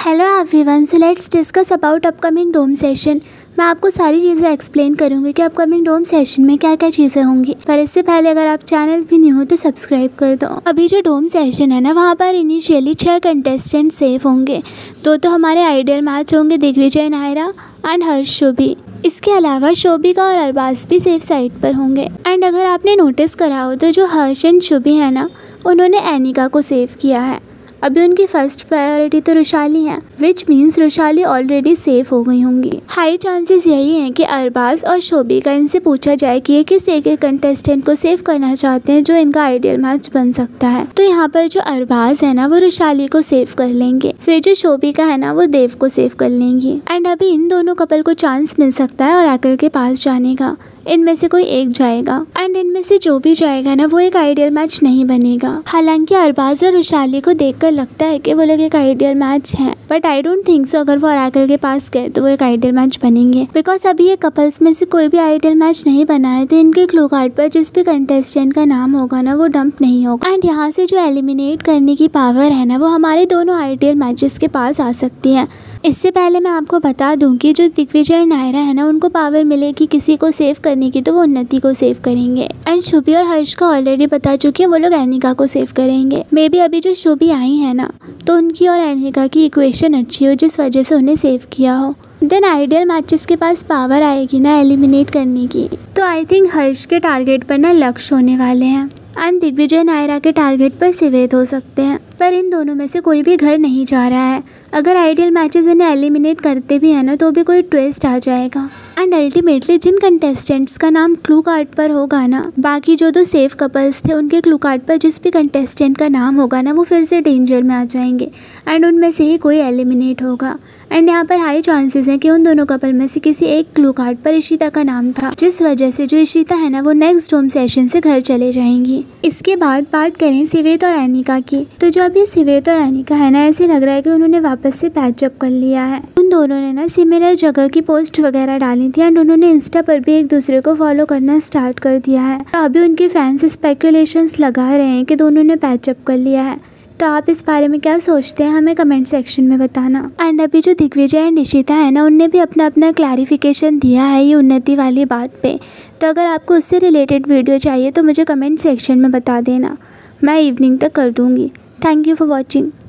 Hello everyone, so let's discuss about upcoming dome session. मैं आपको सारी चीज़ें एक्सप्लेन करूंगी कि अपकमिंग डोम सेशन में क्या क्या चीज़ें होंगी। पर इससे पहले अगर आप चैनल भी न्यू हो तो सब्सक्राइब कर दो। अभी जो डोम सेशन है ना, वहाँ पर इनिशियली 6 कंटेस्टेंट सेफ होंगे। दो तो हमारे आइडियल मैच होंगे, दिग्विजय नायरा एंड हर्ष शोभी। इसके अलावा शोभिका और अरबाज भी सेफ साइड पर होंगे। एंड अगर आपने नोटिस करा हो तो जो हर्ष एंड शोभी है ना, उन्होंने एनिका को सेव किया है। अभी उनकी फर्स्ट प्रायोरिटी तो रुशाली है, which means Rushali already safe हो गई होंगी। हाई चांसेस यही हैं कि अरबाज और शोभिका इनसे पूछा जाए कि ये किस एक कंटेस्टेंट को सेव करना चाहते हैं जो इनका आइडियल मैच बन सकता है। तो यहाँ पर जो अरबाज है ना, वो रुशाली को सेव कर लेंगे, फिर जो शोभिका है ना, वो देव को सेव कर लेंगी। एंड अभी इन दोनों कपल को चांस मिल सकता है ओरेकल के पास जाने का। इनमें से कोई एक जाएगा एंड इनमें से जो भी जाएगा ना, वो एक आइडियल मैच नहीं बनेगा। हालांकि अरबाज और रुशाली को देखकर लगता है कि वो लोग एक आइडियल मैच हैं, but I don't think so. अगर वो ओरेकल के पास गए तो वो एक आइडियल मैच बनेंगे, बिकॉज अभी ये कपल्स में से कोई भी आइडियल मैच नहीं बना है। तो इनके क्लू कार्ड पर जिस भी कंटेस्टेंट का नाम होगा ना, वो डंप नहीं होगा। एंड यहाँ से जो एलिमिनेट करने की पावर है ना, वो हमारे दोनों आइडियल मैचेस के पास आ सकती है। इससे पहले मैं आपको बता दूं कि जो दिग्विजय नायरा है ना, उनको पावर मिलेगी किसी को सेव करने की, तो वो उन्नति को सेव करेंगे। एंड शोभी और हर्ष का ऑलरेडी बता चुकी है, वो लोग एनिका को सेव करेंगे। मे बी अभी जो शोभी आई है ना, तो उनकी और एनिका की इक्वेशन अच्छी हो, जिस वजह से उन्हें सेव किया हो। देन आइडियल मैचेस के पास पावर आएगी ना एलिमिनेट करने की। तो आई थिंक हर्ष के टारगेट पर ना लक्ष्य होने वाले हैं एंड दिग्विजय नायरा के टारगेट पर सिवेद हो सकते हैं। पर इन दोनों में से कोई भी घर नहीं जा रहा है। अगर आइडियल मैचेस इन्हें एलिमिनेट करते भी हैं ना, तो भी कोई ट्विस्ट आ जाएगा। एंड अल्टीमेटली जिन कंटेस्टेंट्स का नाम क्लू कार्ड पर होगा ना, बाकी जो दो सेफ कपल्स थे, उनके क्लू कार्ड पर जिस भी कंटेस्टेंट का नाम होगा ना, वो फिर से डेंजर में आ जाएंगे एंड उनमें से ही कोई एलिमिनेट होगा। एंड यहाँ पर हाई चांसेस हैं कि उन दोनों कपल में से किसी एक क्लू कार्ड पर इशिता का नाम था, जिस वजह से जो इशिता है ना, वो नेक्स्ट डोम सेशन से घर चले जाएंगी। इसके बाद बात करें सिवेद और एनिका की, तो जो अभी सिवेद और एनिका है ना, ऐसे लग रहा है कि उन्होंने वापस से पैचअप कर लिया है। उन दोनों ने ना सिमिलर जगह की पोस्ट वगैरह डाली थी एंड उन्होंने इंस्टा पर भी एक दूसरे को फॉलो करना स्टार्ट कर दिया है। तो अभी उनके फैंस स्पेकुलेशंस लगा रहे हैं कि दोनों ने पैचअप कर लिया है। तो आप इस बारे में क्या सोचते हैं, हमें कमेंट सेक्शन में बताना। एंड अभी जो दिग्विजय एंड इशिता है ना, उनने भी अपना अपना क्लैरिफिकेशन दिया है ये उन्नति वाली बात पे। तो अगर आपको उससे रिलेटेड वीडियो चाहिए तो मुझे कमेंट सेक्शन में बता देना, मैं इवनिंग तक कर दूँगी। Thank you for watching.